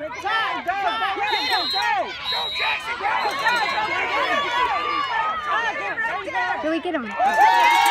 Time, go! Go, Jackson, go! Can we get him?